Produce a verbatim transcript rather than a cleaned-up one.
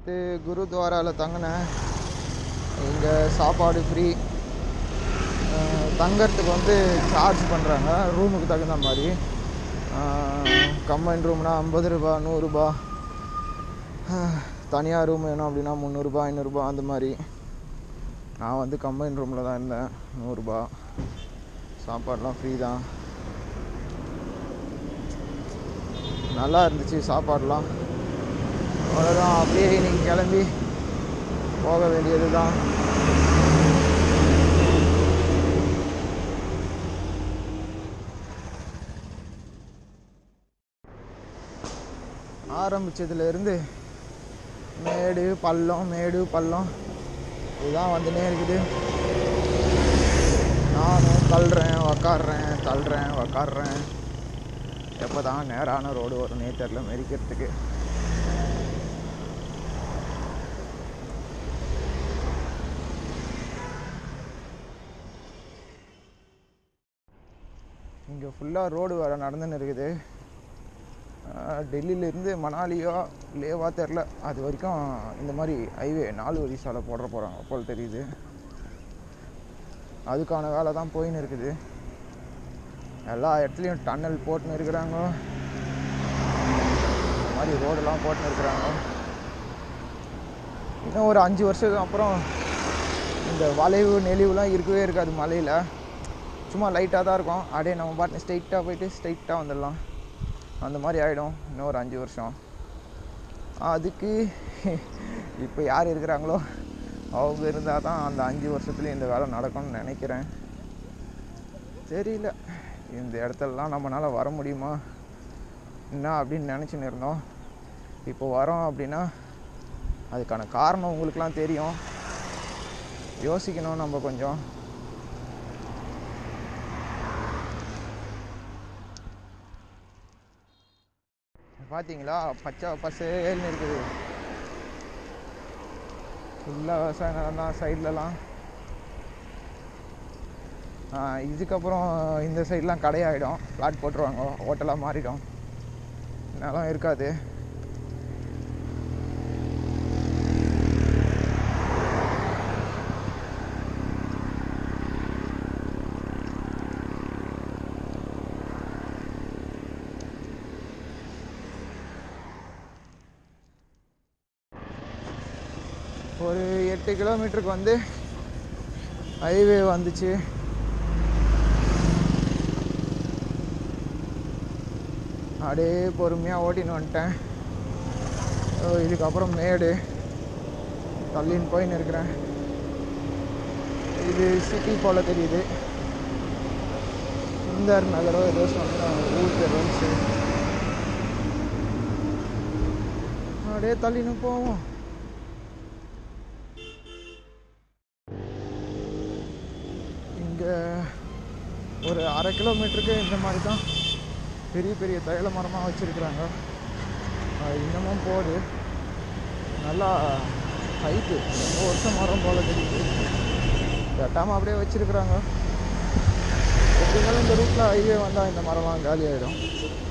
Night குருத்வாராவில் தங்கினேன். இங்கே சாப்பாடு free, தங்கறதுக்கு வந்து சார்ஜ் பண்ணுறாங்க ரூமுக்கு தகுந்த மாதிரி. கம்பைன் ரூம்னா ஐம்பது ரூபா நூறுரூபா, தனியாக ரூம் வேணும் அப்படின்னா முந்நூறுரூபா ஐநூறுரூபா அந்த மாதிரி. நான் வந்து கம்பைன் ரூமில் தான் இருந்தேன். நூறுரூபா, சாப்பாடெலாம் ஃப்ரீ தான். நல்லா இருந்துச்சு சாப்பாடெலாம். அவ்வளோதான், அப்படியே இன்னைக்கு கிளம்பி போக வேண்டியது தான். ஆரம்பித்ததுலேருந்து மேடு பள்ளம் மேடு பள்ளம் இதுதான் வந்துனே இருக்குது. நானும் தள்ளுறேன் உக்காடுறேன் தள்ளுறேன் உக்காடுறேன். எப்போ தான் நேரான ரோடு வரும்னே தெரில மெரிக்கிறதுக்கு. இங்கே ஃபுல்லாக ரோடு வேறு நடந்துன்னு இருக்குது. டெல்லியிலேருந்து மணாலியோ லேவா தெரில, அது வரைக்கும் இந்த மாதிரி ஹைவே நாலு வழி சாலை போடுற போகிறாங்க போல் தெரியுது. அதுக்கான வேலை தான் போயின்னு இருக்குது. எல்லா இடத்துலையும் டன்னல் போட்டுன்னு இருக்கிறாங்க, இந்த மாதிரி ரோடெல்லாம் போட்டுன்னு இருக்கிறாங்க. இன்னும் ஒரு அஞ்சு வருஷத்துக்கு அப்புறம் இந்த வளைவு நெளிவுலாம் இருக்கவே இருக்காது. மலையில் சும்மா லைட்டாக தான் இருக்கும். அப்படியே நம்ம பாட்டு ஸ்ட்ரைட்டாக போயிட்டு ஸ்ட்ரைட்டாக வந்துடலாம். அந்த மாதிரி ஆகிடும் இன்னும் ஒரு அஞ்சு வருஷம். அதுக்கு இப்போ யார் இருக்கிறாங்களோ அவங்க இருந்தால் தான் அந்த அஞ்சு வருஷத்துலேயும் இந்த வேலை நடக்கும்னு நினைக்கிறேன். தெரியல, இந்த இடத்துலலாம் நம்மளால் வர முடியுமா என்ன அப்படின்னு நினச்சின்னு இருந்தோம். இப்போ வரோம் அப்படின்னா அதுக்கான காரணம் உங்களுக்கெலாம் தெரியும். யோசிக்கணும் நம்ம கொஞ்சம். பார்த்தீங்களா, பச்சை பசேல்னு இருக்குது. ஃபுல்லாக விவசாய நிலம் தான் சைட்லலாம். இதுக்கப்புறம் இந்த சைட்லாம் கடையாயிடும், பிளாட் போட்டுருவாங்க, ஹோட்டலாக மாறிடும், நிலம் இருக்காது. ஒரு எட்டு கிலோமீட்டருக்கு வந்து ஹைவே வந்துச்சு. அப்படியே பொறுமையாக ஓட்டின்னு வந்துட்டேன். இதுக்கப்புறம் மேடு தள்ளின்னு போயின்னு இருக்கிறேன். இது சிட்டி போல் தெரியுது. சுந்தர் நகரோ ஏதோ சொன்ன ஊர் பேர் வந்துச்சு. அப்படியே தள்ளின்னு போவோம். இங்கே ஒரு அரை கிலோமீட்டருக்கு இந்த மாதிரி தான் பெரிய பெரிய தைல மரமாக வச்சுருக்குறாங்க. இன்னமும் போகுது, நல்லா ஹைட்டு, ரொம்ப வருஷம் மரம் போல் தெரியுது. வெட்டாமல் அப்படியே வச்சுருக்குறாங்க. எப்படினாலும் இந்த ரூட்டில் ஹைவே வந்தால் இந்த மரம்லாம் காலி ஆகிடும்.